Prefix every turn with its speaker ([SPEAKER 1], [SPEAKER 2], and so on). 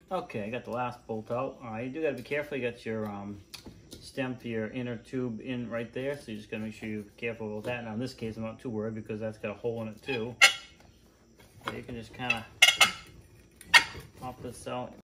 [SPEAKER 1] Okay, I got the last bolt out. All right, you do got to be careful. You got your stem for your inner tube in right there, so you just got to make sure you're careful with that. Now in this case, I'm not too worried because that's got a hole in it too. So you can just kind of pop this out.